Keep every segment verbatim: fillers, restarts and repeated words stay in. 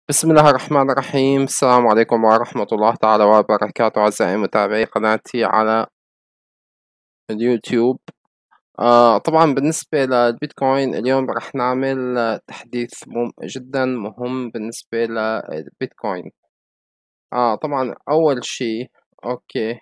بسم الله الرحمن الرحيم. السلام عليكم ورحمة الله تعالى وبركاته أعزائي متابعي قناتي على اليوتيوب. آه طبعا بالنسبة للبيتكوين اليوم رح نعمل آه، تحديث مهم جدا مهم بالنسبة للبيتكوين. آه طبعا أول شي أوكي،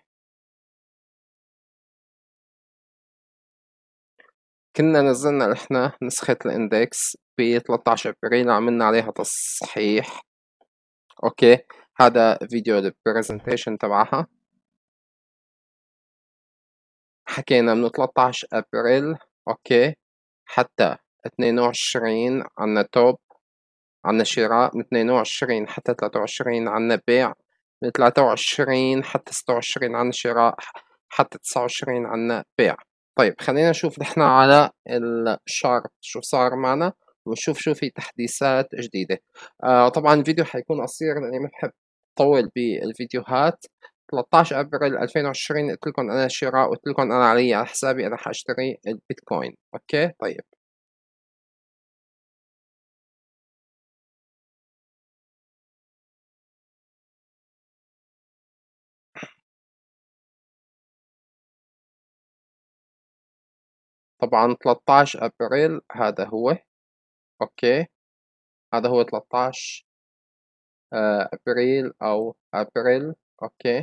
كنا نزلنا نحن نسخة الاندكس ب ثلاثة عشر ابريل، عملنا عليها تصحيح. اوكي، هذا فيديو البرزنتيشن تبعها. حكينا من ثلاثة عشر ابريل اوكي حتى اثنين وعشرين عنا توب، عنا شراء من اثنين وعشرين حتى ثلاثة وعشرين عنا بيع، من ثلاثة وعشرين حتى ستة وعشرين عنا شراء، حتى تسعة وعشرين عنا بيع. طيب خلينا نشوف نحن على الشارت شو صار معنا، ونشوف شو في تحديثات جديدة. آه طبعا الفيديو حيكون قصير لأني ما بحب طول بالفيديوهات. ثلاثة عشر ابريل ألفين وعشرين قلت لكم انا شراء، قلت لكم انا علي على حسابي انا حاشتري البيتكوين. اوكي طيب، طبعا ثلاثة عشر ابريل هذا هو. اوكي، هذا هو ثلاثة عشر آه، ابريل او ابريل. اوكي،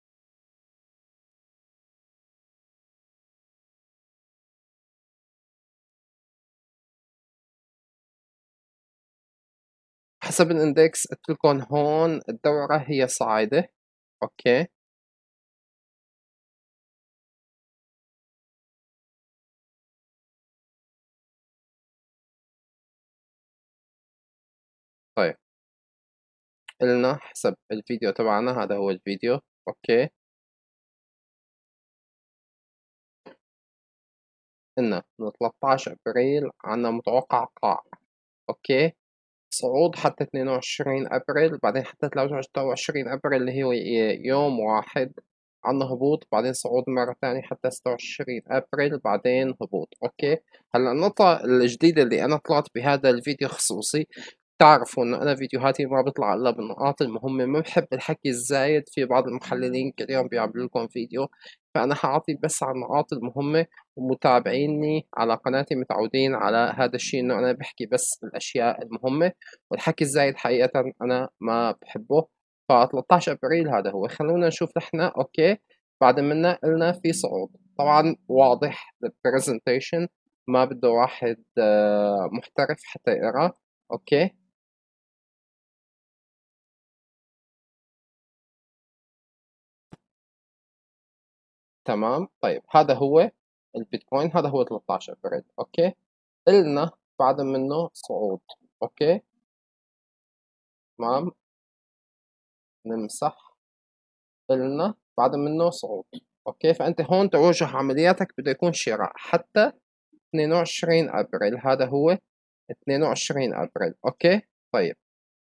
حسب الاندكس قلت لكم هون الدورة هي صاعدة. اوكي، طيب قلنا حسب الفيديو تبعنا، هذا هو الفيديو. اوكي، قلنا من ثلاثة عشر ابريل عنا متوقع قاع. اوكي، صعود حتى اثنين وعشرين ابريل، بعدين حتى ثلاثة وعشرين ابريل اللي هو يوم واحد عنا هبوط، بعدين صعود مرة ثانية حتى ستة وعشرين ابريل، بعدين هبوط. اوكي، هلا النقطة الجديدة اللي انا طلعت بهذا الفيديو خصوصي، تعرفوا انه انا فيديوهاتي ما بيطلع الا بالنقاط المهمة، ما بحب الحكي الزايد. في بعض المحللين كل يوم بيعملوا لكم فيديو، فانا حاعطي بس على النقاط المهمة، ومتابعيني على قناتي متعودين على هذا الشيء، انه انا بحكي بس الاشياء المهمة، والحكي الزايد حقيقة أنا ما بحبه. ف ثلاثة عشر أبريل هذا هو. خلونا نشوف نحن. أوكي، بعد منا قلنا في صعود، طبعا واضح البرزنتيشن، ما بده واحد آه، محترف حتى يقرأ. أوكي تمام. طيب هذا هو البيتكوين، هذا هو ثلاثة عشر أبريل. أوكي، قلنا بعد منه صعود. أوكي تمام، نمسح. قلنا بعد منه صعود. اوكي، فانت هون توجه عملياتك بده يكون شراء حتى اثنين وعشرين ابريل، هذا هو اثنين وعشرين ابريل. اوكي طيب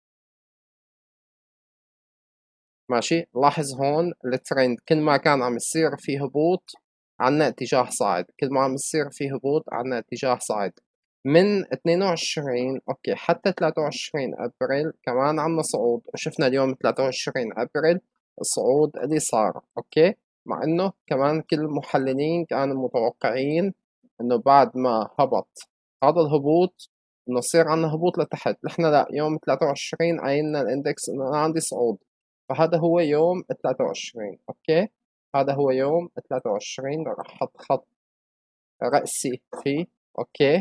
ماشي. لاحظ هون الترند، كل ما كان عم يصير فيه هبوط عنا اتجاه صاعد، كل ما عم يصير فيه هبوط عنا اتجاه صاعد. من اثنين وعشرين اوكي حتى ثلاثة وعشرين ابريل كمان عنا صعود، وشفنا اليوم ثلاثة وعشرين ابريل الصعود اللي صار. اوكي، مع انه كمان كل المحللين كانوا متوقعين انه بعد ما هبط هذا الهبوط انه يصير عنا هبوط لتحت. نحن لا، يوم ثلاثة وعشرين عينا الاندكس انه انا عندي صعود، فهذا هو يوم ثلاثة وعشرين. اوكي، هذا هو يوم ثلاثة وعشرين، راح احط خط رأسي فيه. اوكي،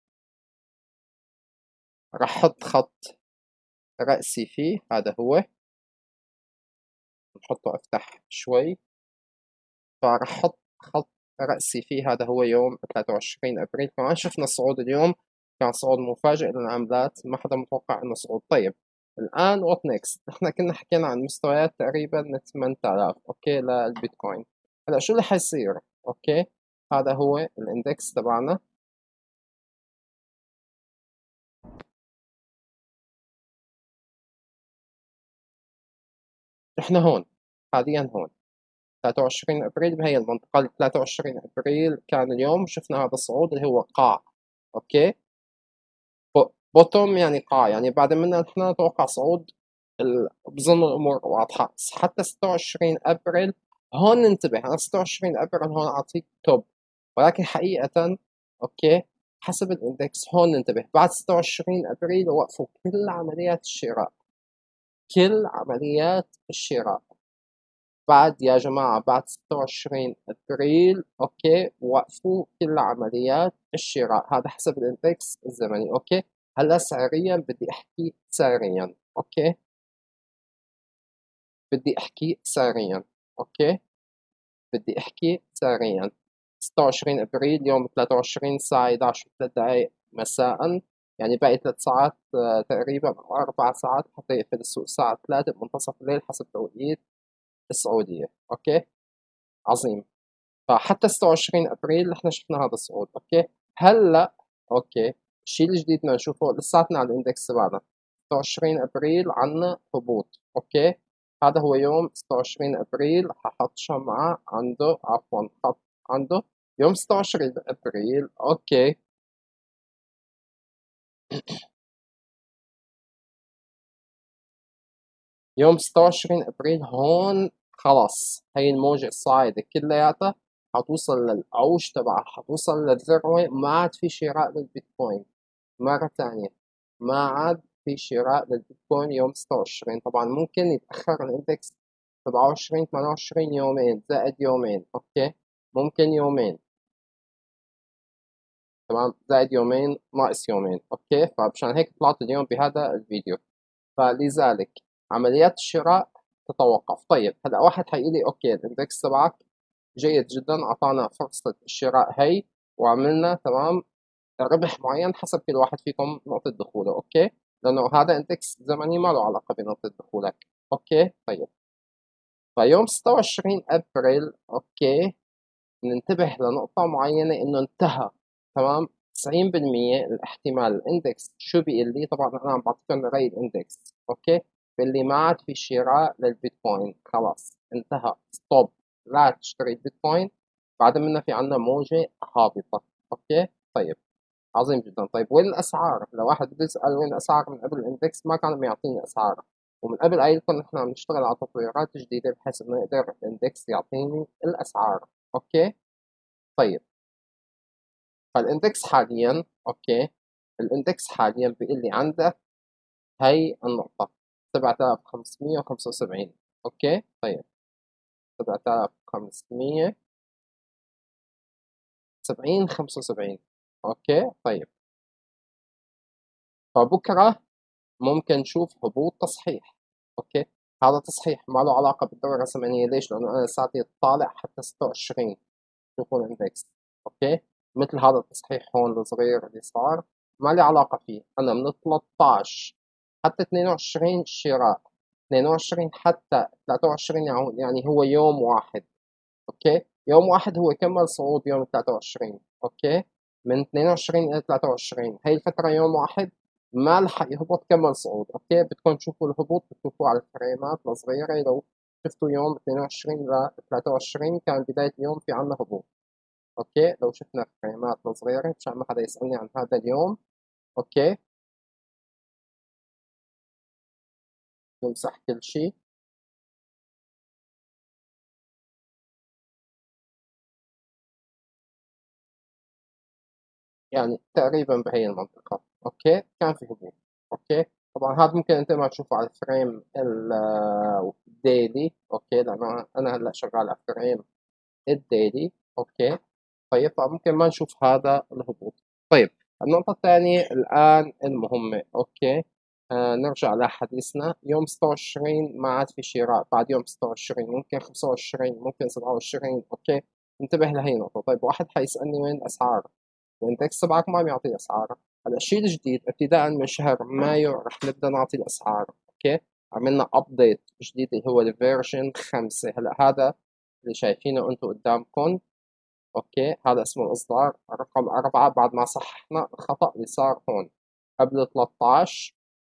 راح احط خط رأسي فيه، هذا هو. نحطه افتح شوي، فراح احط خط رأسي فيه، هذا هو يوم ثلاثة وعشرين ابريل. كمان شفنا الصعود اليوم، كان صعود مفاجئ للعملات، ما حدا متوقع انه صعود. طيب الان وات نيكست، نحن كنا حكينا عن مستويات تقريبا ثمانية آلاف اوكي للبيتكوين. هلا شو اللي حيصير؟ اوكي، هذا هو الاندكس تبعنا. نحن هون حاليا هون ثلاثة وعشرين ابريل بهي المنطقة. ثلاثة وعشرين ابريل كان اليوم، شفنا هذا الصعود اللي هو قاع. اوكي، bottom يعني قاع، يعني بعد منا نحن نتوقع صعود ال... بظن الأمور واضحة. حتى ستة وعشرين أبريل هون ننتبه، أنا ستة وعشرين أبريل هون أعطيك توب، ولكن حقيقة أوكي حسب الإندكس هون ننتبه، بعد ستة وعشرين أبريل وقفوا كل عمليات الشراء، كل عمليات الشراء بعد يا جماعة بعد ستة وعشرين أبريل أوكي وقفوا كل عمليات الشراء، هذا حسب الإندكس الزمني. أوكي هلا سعريا بدي أحكي سعريا. أوكي بدي أحكي سعريا. أوكي بدي أحكي سعريا. ستة وعشرين أبريل يوم ثلاثة وعشرين الساعة إحدى عشر وثلاث دقائق مساء، يعني باقي ثلاث ساعات آه، تقريبا أو أربع ساعات حتى يقفل السوق الساعة ثلاثة بمنتصف الليل حسب توقيت السعودية. أوكي عظيم. فحتى ستة وعشرين أبريل نحن شفنا هذا الصعود. أوكي هلا أوكي الشيء الجديد بدنا نشوفه لساتنا على الإندكس تبعنا ستة وعشرين أبريل عنا هبوط. أوكي هذا هو يوم ستة وعشرين أبريل، ححط شمعة عنده، عفوا خط عنده يوم ستة وعشرين أبريل. أوكي يوم ستة وعشرين أبريل هون خلص هي الموجة الصاعدة كلياتها حتوصل للأوج تبعها، حتوصل للذروة، ما عاد في شراء للبيتكوين مرة تانية، ما عاد في شراء للبيتكوين يوم ستة وعشرين. طبعا ممكن يتأخر الإندكس سبعة وعشرين ثمانية وعشرين يومين زائد يومين. أوكي ممكن يومين، تمام، زائد يومين ناقص يومين. أوكي فمشان هيك طلعت اليوم بهذا الفيديو. فلذلك عمليات الشراء تتوقف. طيب هلا واحد حيقولي اوكي الاندكس تبعك جيد جدا، اعطانا فرصة الشراء هي وعملنا تمام ربح معين حسب كل واحد فيكم نقطة دخوله. اوكي لانه هذا اندكس زمني ما له علاقة بنقطة دخولك. اوكي طيب فيوم ستة وعشرين ابريل اوكي ننتبه لنقطة معينة انه انتهى تمام تسعين بالمية الاحتمال الاندكس شو بيقول لي. طبعا انا عم بعطيكم رأي الاندكس. اوكي باللي ما عاد في شراء للبيتكوين، خلاص انتهى ستوب، لا تشتري البيتكوين، بعد منها في عنا موجة هابطة. اوكي طيب عظيم جدا. طيب وين الاسعار؟ لو واحد بده يسأل وين الاسعار من قبل الاندكس ما كان بيعطيني اسعار، ومن قبل قايل لكم نحن عم نشتغل على تطويرات جديدة بحيث انه يقدر الاندكس يعطيني الاسعار. اوكي طيب فالاندكس حاليا اوكي الاندكس حاليا بيقول لي عندك هي النقطة سبعة آلاف وخمسمية وخمسة وسبعين. اوكي طيب سبعة آلاف وخمسمية وسبعين خمسة وسبعين. اوكي طيب فبكرة ممكن نشوف هبوط تصحيح. اوكي هذا تصحيح ما له علاقة بالدورة الزمنية. ليش؟ لأنه أنا لساتني طالع حتى ستة وعشرين شوفوا الاندكس. اوكي مثل هذا التصحيح هون الصغير اللي صار ما لي علاقة فيه، أنا من ثلاثة عشر حتى اثنين وعشرين شراء، اثنين وعشرين حتى ثلاثة وعشرين يعني هو يوم واحد. اوكي يوم واحد هو كمل صعود يوم ثلاثة وعشرين. اوكي من اثنين وعشرين إلى ثلاثة وعشرين هي الفترة يوم واحد ما لحق يهبط كمل صعود. اوكي بدكم تشوفوا الهبوط بتشوفوه على الفريمات الصغيرة، لو شفتوا يوم اثنين وعشرين ل ثلاثة وعشرين كان بداية اليوم في عنا هبوط. اوكي لو شفنا فريمات صغيرة مشان ما حدا يسألني عن هذا اليوم. اوكي نمسح كل شيء. يعني تقريبا بهي المنطقة. اوكي كان في هبوط. اوكي طبعا هذا ممكن انت ما تشوفه على الفريم الديلي. اوكي لانه انا هلا شغال على فريم الديلي. اوكي طيب فممكن ما نشوف هذا الهبوط. طيب النقطة الثانية الآن المهمة. أوكي آه نرجع لحديثنا. يوم ستة وعشرين ما عاد في شراء، بعد يوم ستة وعشرين ممكن خمسة وعشرين ممكن سبعة وعشرين. أوكي انتبه لهي النقطة. طيب واحد حيسألني وين الأسعار؟ الإندكس تبعك ما بيعطي أسعار. هلا الشيء الجديد ابتداء من شهر مايو رح نبدأ نعطي الأسعار. أوكي عملنا أبديت جديد اللي هو الفيرجن خمسة. هلا هذا اللي شايفينه أنتم قدامكم. اوكي هذا اسمه الاصدار رقم أربعة بعد ما صححنا الخطأ اللي صار هون قبل ثلاثة عشر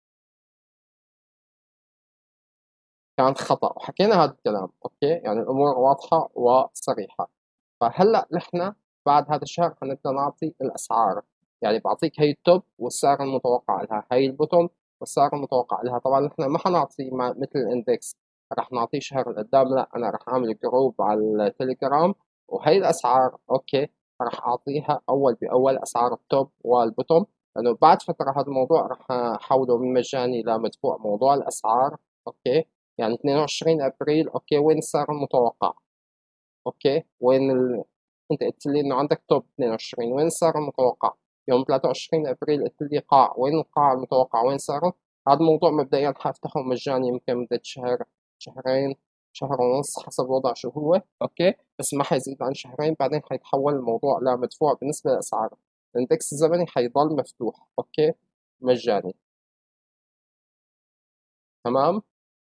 كان خطأ وحكينا هذا الكلام. اوكي يعني الامور واضحة وصريحة. فهلا نحن بعد هذا الشهر حنبدأ نعطي الاسعار. يعني بعطيك هي التوب والسعر المتوقع لها، هي البوتوم والسعر المتوقع لها. طبعا نحن ما حنعطي مثل الاندكس رح نعطيه شهر قدام، لا انا رح اعمل جروب على التليجرام وهي الاسعار اوكي رح اعطيها اول باول، اسعار التوب والبوتوم، لانه بعد فتره هذا الموضوع رح احوله من مجاني لمدفوع. موضوع الاسعار اوكي يعني اثنين وعشرين ابريل اوكي وين السعر المتوقع؟ اوكي وين ال... انت قلت لي انه عندك توب اثنين وعشرين، وين السعر المتوقع؟ يوم ثلاثة وعشرين ابريل قلت لي قاع، وين القاع المتوقع؟ وين سعره؟ هذا الموضوع مبدئيا حافتحه مجاني يمكن مدة شهر شهرين شهر ونص حسب الوضع شو هو اوكي، بس ما حيزيد عن شهرين، بعدين حيتحول الموضوع لمدفوع. بالنسبة للاسعار الاندكس الزمني حيضل مفتوح اوكي مجاني. تمام.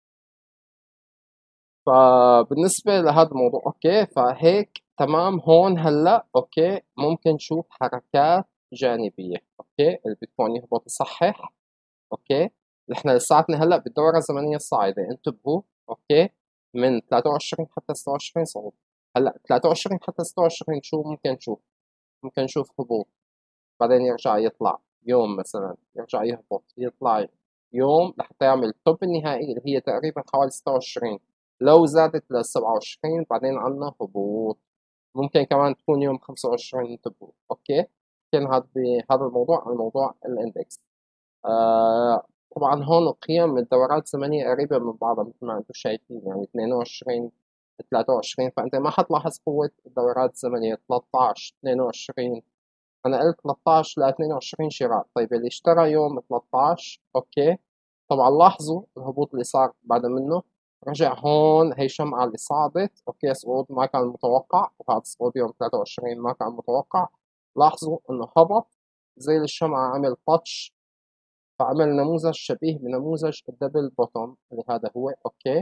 فبالنسبة لهذا الموضوع اوكي فهيك تمام. هون هلا اوكي ممكن نشوف حركات جانبية اوكي، البيتكوين يهبط يصحح اوكي. نحن لساتنا هلا بالدورة الزمنية الصاعدة، انتبهوا اوكي، من ثلاثة وعشرين حتى ستة وعشرين صعود. هلا ثلاثة وعشرين حتى ستة وعشرين شو ممكن نشوف؟ ممكن نشوف هبوط، بعدين يرجع يطلع يوم مثلا، يرجع يهبط يطلع يوم لحتى يعمل التوب النهائي اللي هي تقريبا حوالي ستة وعشرين. لو زادت ل سبعة وعشرين بعدين عنا هبوط، ممكن كمان تكون يوم خمسة وعشرين. انتبهوا اوكي. كان هذا بهذا الموضوع عن موضوع الاندكس. آه طبعا هون القيم الدورات الزمنية قريبة من بعضها مثل ما انتم شايفين، يعني اثنين وعشرين ثلاثة وعشرين، فانت ما حتلاحظ قوة الدورات الزمنية ثلاثة عشر اثنين وعشرين. انا قلت ثلاثة عشر ل اثنين وعشرين شراء. طيب اللي اشترى يوم ثلاثة عشر اوكي، طبعا لاحظوا الهبوط اللي صار بعد منه، رجع هون هي شمعة اللي صعدت اوكي، صعود ما كان متوقع، وهذا صعود يوم ثلاثة وعشرين ما كان متوقع. لاحظوا انه هبط زي الشمعة، عمل تاتش، فعمل نموذج شبيه بنموذج الدبل بوتوم اللي هذا هو اوكي،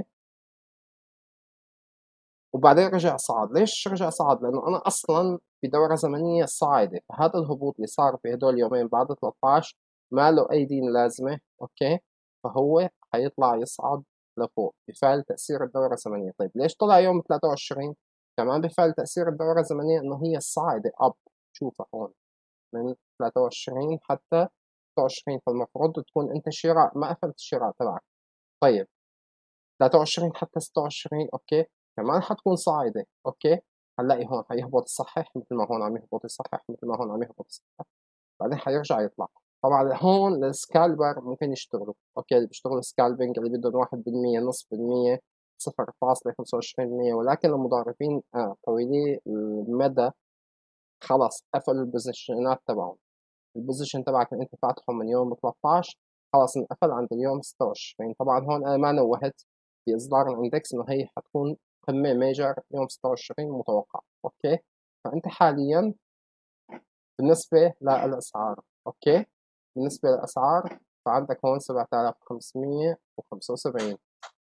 وبعدين رجع صعد. ليش رجع صعد؟ لأنه أنا أصلا في دورة زمنية صاعدة، فهذا الهبوط اللي صار في هدول اليومين بعد ثلاثة عشر ما له أي دين لازمة أوكي، فهو حيطلع يصعد لفوق بفعل تأثير الدورة الزمنية. طيب ليش طلع يوم ثلاثة وعشرين؟ كمان بفعل تأثير الدورة الزمنية إنه هي الصاعدة أب، شوفها هون من ثلاثة وعشرين حتى ستة وعشرين، فالمفروض تكون أنت شراء ما قفلت الشراء تبعك. طيب ثلاثة وعشرين حتى ستة وعشرين اوكي كمان حتكون صاعدة اوكي، هنلاقي هون حيهبط يصحح مثل ما هون عم يهبط يصحح مثل ما هون عم يهبط يصحح، بعدين حيرجع يطلع. طبعا هون السكالبر ممكن يشتغلوا اوكي، اللي بيشتغلوا سكالبينج اللي بدهم واحد بالمية نص بالمية صفر فاصلة خمسة وعشرين بالمية، ولكن المضاربين آه طويلي المدى خلص قفلوا البوزيشنات تبعهم. البوزيشن تبعك اللي انت فاتحه من يوم ثلاثة عشر خلاص انقفل عند اليوم ستة وعشرين. طبعا هون انا ما نوهت في اصدار الاندكس انه هي حتكون قمة ميجر يوم ستة وعشرين متوقع اوكي. فانت حاليا بالنسبة للاسعار اوكي، بالنسبة للاسعار فعندك هون سبعة آلاف وخمسمية وخمسة وسبعين،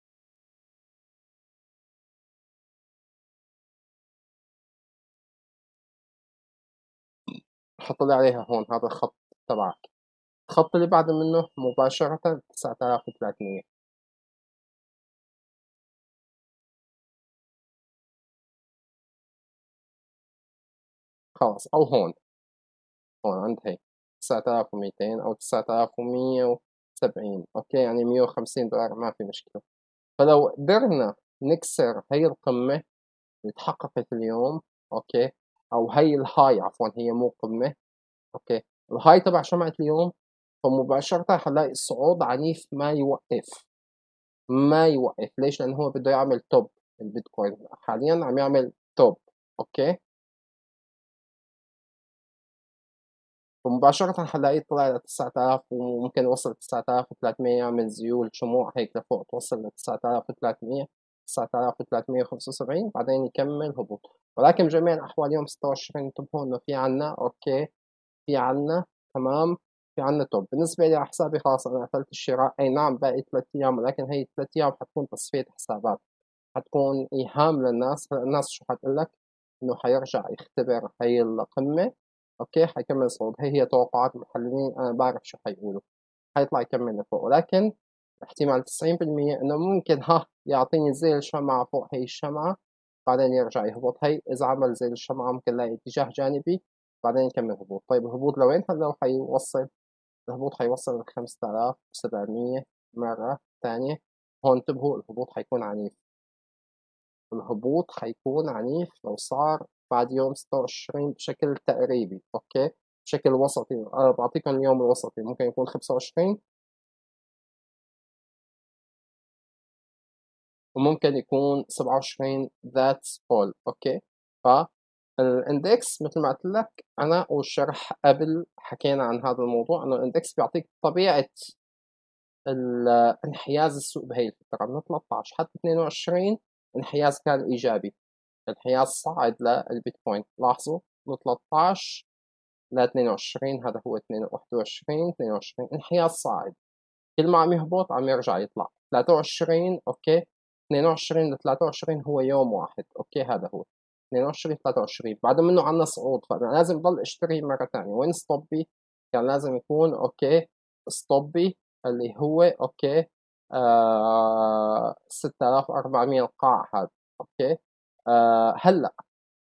حط لي عليها هون هذا الخط تبعك. الخط اللي بعد منه مباشرة تسعة آلاف وثلاثمية. خلاص او هون، هون عند هي تسعة آلاف ومئتين أو تسعة آلاف ومية وسبعين أوكي، يعني مية وخمسين دولار ما في مشكلة. فلو قدرنا نكسر هي القمة اللي تحققت اليوم أوكي، أو هي الهاي عفوا هي مو قمة أوكي، الهاي تبع شمعة اليوم، فمباشرة حنلاقي الصعود عنيف ما يوقف ما يوقف. ليش؟ لأنه هو بده يعمل توب. البيتكوين حاليا عم يعمل توب أوكي، ومباشرة حنلاقيه طلع لتسعة آلاف وممكن يوصل لتسعة آلاف وثلاثمية، يعمل زيول شموع هيك لفوق توصل لتسعة آلاف وثلاثمية تسعة آلاف وثلاثمية وخمسة وسبعين، بعدين يكمل هبوط. ولكن بجميع الأحوال يوم ستة وعشرين انتبهوا إنه في عنا أوكي، في عنا تمام، في عنا توب. بالنسبة لي على حسابي خلاص أنا قفلت الشراء، أي نعم باقي ثلاث أيام، ولكن هي ثلاث أيام حتكون تصفية حسابات، حتكون إيهام للناس. الناس شو حتقول لك؟ إنه حيرجع يختبر هي القمة اوكي، حيكمل صعود. هي هي توقعات المحللين، انا بعرف شو حيقولوا، حيطلع يكمل لفوق، ولكن احتمال تسعين بالمية انه ممكن ها يعطيني زي الشمعة فوق هي الشمعة، بعدين يرجع يهبط. هي اذا عمل زي الشمعة ممكن نلاقي اتجاه جانبي بعدين نكمل هبوط. طيب الهبوط لوين هلأ حيوصل؟ الهبوط حيوصل لخمسة آلاف وسبعمية مرة تانية. هون انتبهوا الهبوط حيكون عنيف، الهبوط حيكون عنيف لو صار بعد يوم ستة وعشرين بشكل تقريبي، أوكي؟ بشكل وسطي، أنا بعطيكم اليوم الوسطي ممكن يكون خمسة وعشرين وممكن يكون سبعة وعشرين. that's all. أوكي؟ فالإندكس مثل ما قلت لك أنا والشرح قبل حكينا عن هذا الموضوع، إنه الإندكس بيعطيك طبيعة انحياز السوق بهي الفترة من ثلاثة عشر حتى اثنين وعشرين. انحياز كان إيجابي، انحياز صاعد للبيتكوين. لاحظوا من ثلاثة عشر ل اثنين وعشرين، هذا هو واحد وعشرين اثنين وعشرين انحياز صاعد، كل ما عم يهبط عم يرجع يطلع. ثلاثة وعشرين اوكي، اثنين وعشرين ل ثلاثة وعشرين هو يوم واحد، اوكي هذا هو اثنين وعشرين ثلاثة وعشرين، بعد منه عنا صعود، فانا لازم ضل اشتري مرة ثانية. وين ستوبي؟ كان لازم يكون اوكي ستوبي اللي هو اوكي آه ستة آلاف وأربعمية القاع هذا. اوكي آه هلا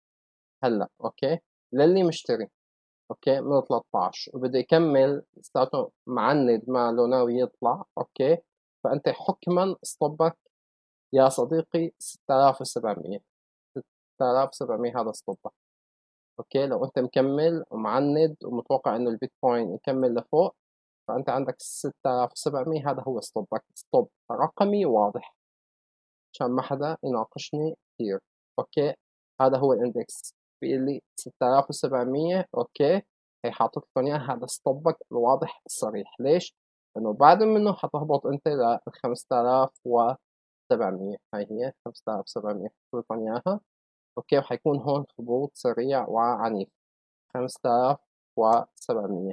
هلا اوكي للي مشتري اوكي من ثلاثة عشر وبده يكمل لساته معند ما لو ناوي يطلع، اوكي فانت حكما ستوبك يا صديقي ستة آلاف وسبعمية. ستة آلاف وسبعمية هذا ستوبك، اوكي لو انت مكمل ومعند ومتوقع انه البيتكوين يكمل لفوق، فانت عندك ستة آلاف وسبعمية هذا هو ستوبك. ستوب رقمي واضح عشان ما حدا يناقشني كثير. اوكي هذا هو الاندكس، بيقول لي ستة آلاف وسبعمية، اوكي هي حاطط لكم اياه هذا ستوبك الواضح الصريح. ليش؟ لانه بعد منه حتهبط انت ل خمسة آلاف وسبعمية. هاي هي خمسة آلاف وسبعمية، حطيت لكم اياها اوكي، وحيكون هون هبوط سريع وعنيف خمسة آلاف وسبعمية.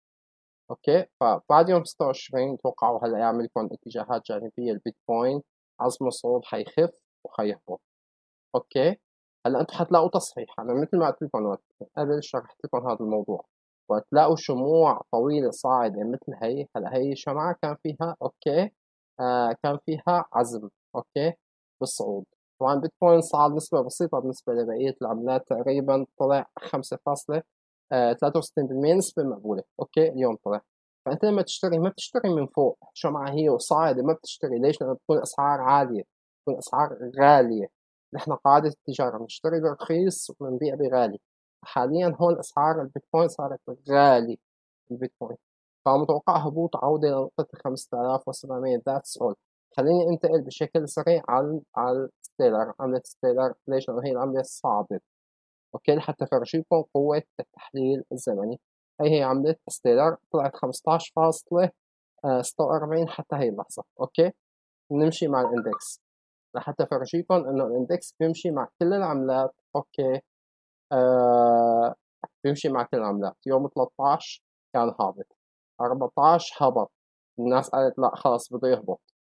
اوكي فبعد يوم ستة وعشرين توقعوا هلا يعمل لكم اتجاهات جانبيه. البيتكوين عزم الصعود حيخف وحيهبط. اوكي هلا انتم حتلاقوا تصحيح. انا مثل ما قلت لكم وقت قبل شرحت لكم هذا الموضوع، وتلاقوا شموع طويله صاعده مثل هي. هلا هي شمعه كان فيها اوكي آه كان فيها عزم اوكي بالصعود. طبعا بيتكوين صعد نسبه بسيطه بالنسبه لبقيه العملات، تقريبا طلع خمسة فاصلة ثلاثة وستين بالمية، نسبه مقبوله. اوكي اليوم طلع. فانت لما تشتري ما بتشتري من فوق شمعه هي وصاعده، ما بتشتري. ليش؟ لانه بتكون اسعار عاليه، بتكون اسعار غاليه. نحن قاعدة التجارة بنشتري برخيص وبنبيع بغالي. حاليا هون أسعار البيتكوين صارت غالي. البيتكوين فمتوقع هبوط عودة لنقطة خمسة آلاف وسبعمية. ذاتس اول. خليني انتقل بشكل سريع على على ستيلر، عملة ستيلر. ليش؟ لأنه هي العملة الصعبة اوكي لحتى فرجيكم قوة التحليل الزمني. هي هي عملة ستيلر، طلعت خمسطعش فاصلة ستة وأربعين حتى هي اللحظة. اوكي نمشي مع الاندكس لحتى فرجيكم انه الاندكس بيمشي مع كل العملات. اوكي آه بيمشي مع كل العملات. يوم ثلاثة عشر كان هابط، أربعة عشر هبط، الناس قالت لا خلص بده يهبط.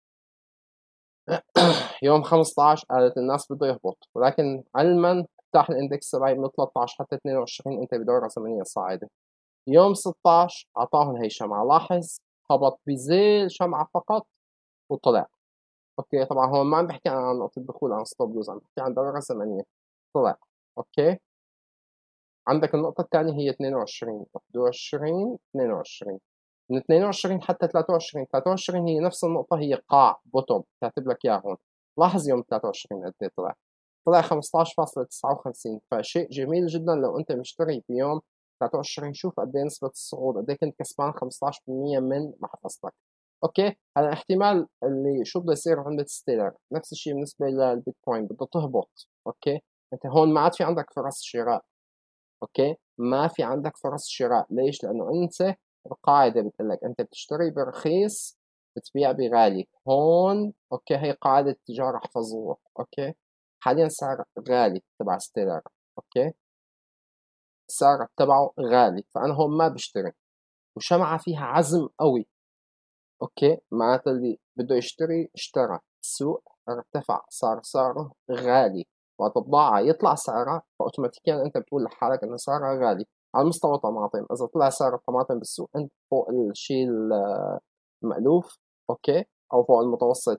يوم خمسة عشر قالت الناس بده يهبط، ولكن علما افتح الاندكس تبعي من ثلاثة عشر حتى اثنين وعشرين انت بدورة زمنية صاعدة. يوم ستة عشر اعطاهم هي شمعة، لاحظ هبط بزيل شمعة فقط وطلع. اوكي طبعا هون ما عم بحكي عن نقطة دخول عن ستوب لوز، عم بحكي عن دورة زمنية طلع. اوكي عندك النقطة الثانية هي اثنين وعشرين واحد وعشرين اثنين وعشرين، من اثنين وعشرين حتى ثلاثة وعشرين. ثلاثة وعشرين هي نفس النقطة، هي قاع بوتوم كاتب لك اياها هون. لاحظ يوم ثلاثة وعشرين قد ايه طلع؟ طلع خمسطعش فاصلة تسعة وخمسين. فشيء جميل جدا لو انت مشتري بيوم ثلاثة وعشرين. شوف قد ايه نسبة الصعود، قد ايه كنت كسبان خمسطعش بالمية من محفظتك. اوكي هلا احتمال اللي شو بده يصير عند ستيلر نفس الشيء بالنسبة للبيتكوين، بده تهبط. اوكي انت هون ما عاد في عندك فرص شراء. اوكي ما في عندك فرص شراء. ليش؟ لانه انت القاعده بتقول لك انت بتشتري برخيص بتبيع بغالي. هون اوكي هي قاعده التجاره، احفظوها. اوكي حاليا سعر غالي تبع ستيلر. اوكي السعر تبعه غالي، فانا هون ما بشتري. وشمعة فيها عزم قوي. اوكي معناتها اللي بده يشتري اشترى. السوق ارتفع، صار سعره غالي. وقت البضاعة يطلع سعرها فاوتوماتيكيا انت بتقول لحالك انه سعرها غالي. على مستوى طماطم، اذا طلع سعر الطماطم بالسوق انت فوق الشيء المألوف اوكي او فوق المتوسط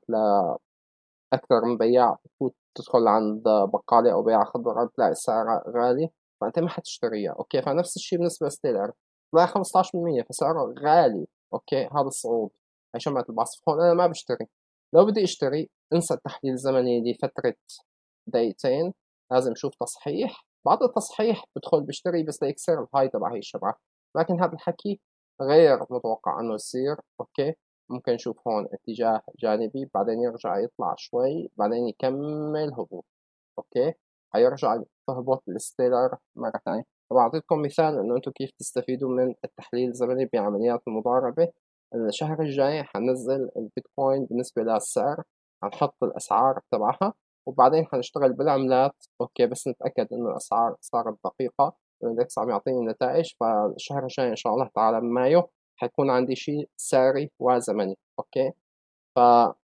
لاكثر من بياع، بتفوت تدخل عند بقالة او بياع خضار بتلاقي سعرها غالي. فأنت ما حتشتريها، أوكي. فنفس الشيء بالنسبة لستيلر، طلع خمسة عشر بالمية فسعره غالي، أوكي. هذا الصعود هي شمعة البعث. هون أنا ما بشتري. لو بدي أشتري انسى التحليل الزمني لفترة دقيقتين، لازم أشوف تصحيح، بعد التصحيح بدخل بشتري بس ليكسر الهاي تبع هي الشبعة. لكن هذا الحكي غير متوقع إنه يصير، أوكي. ممكن نشوف هون اتجاه جانبي، بعدين يرجع يطلع شوي، بعدين يكمل هبوط، أوكي. حيرجع تهبط الستيلر مرة تانية. طب أعطيتكم مثال إنه أنتم كيف تستفيدوا من التحليل الزمني بعمليات المضاربة. الشهر الجاي حنزل البيتكوين بالنسبة للسعر، حنحط الأسعار تبعها، وبعدين حنشتغل بالعملات، أوكي. بس نتأكد إنه الأسعار صارت دقيقة، الإندكس عم يعطيني نتائج. فالشهر الجاي إن شاء الله تعالى بمايو حيكون عندي شيء سعري وزمني، أوكي. ف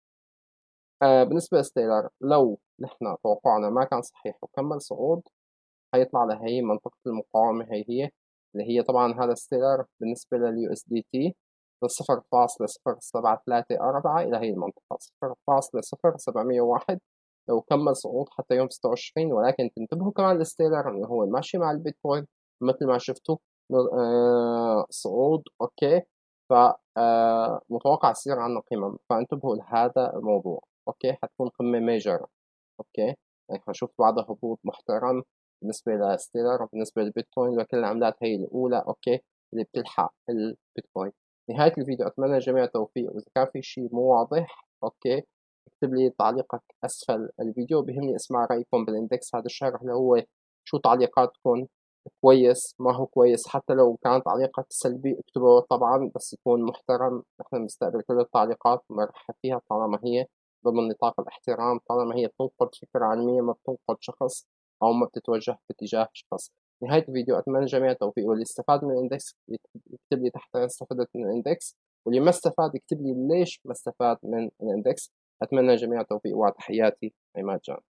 آه بالنسبة لستيلر، لو نحن توقعنا ما كان صحيح وكمل صعود، حيطلع لهي منطقة المقاومة. هي هي اللي هي طبعا هذا ستيلر بالنسبة لليو اس دي تي صفر فاصلة صفر سبعة ثلاثة أربعة إلى هي المنطقة صفر فاصلة صفر سبعمية وواحد. لو كمل صعود حتى يوم ستة وعشرين، ولكن تنتبهوا كمان للستيلر إنه هو ماشي مع البيتكوين مثل ما شفتوا. آه صعود، أوكي. ف آه متوقع يصير عنا قمم، فانتبهوا لهذا الموضوع، أوكي. حتكون قمة ميجر، أوكي. يعني حنشوف بعدها هبوط محترم بالنسبة لستيلر وبالنسبة للبيتكوين، لكل العملات هي الأولى، أوكي، اللي بتلحق البيتكوين. نهاية الفيديو أتمنى للجميع التوفيق، وإذا كان في شيء مو واضح، أوكي، اكتب لي تعليقك أسفل الفيديو. بيهمني أسمع رأيكم بالإندكس هذا الشهر. هل هو شو تعليقاتكم؟ كويس، ما هو كويس؟ حتى لو كانت تعليقات سلبي اكتبوا طبعا، بس يكون محترم. نحن بنستقبل كل التعليقات وبنرحب فيها طالما هي ضمن نطاق الاحترام، طالما هي بتنقد فكرة علمية، ما بتنقد شخص أو ما بتتوجه باتجاه شخص. نهاية الفيديو أتمنى الجميع التوفيق، واللي استفاد من الإندكس يكتب لي تحت أنا استفدت من الإندكس، واللي ما استفاد يكتب لي ليش ما استفاد من الإندكس. أتمنى الجميع التوفيق، وتحياتي عماد جان.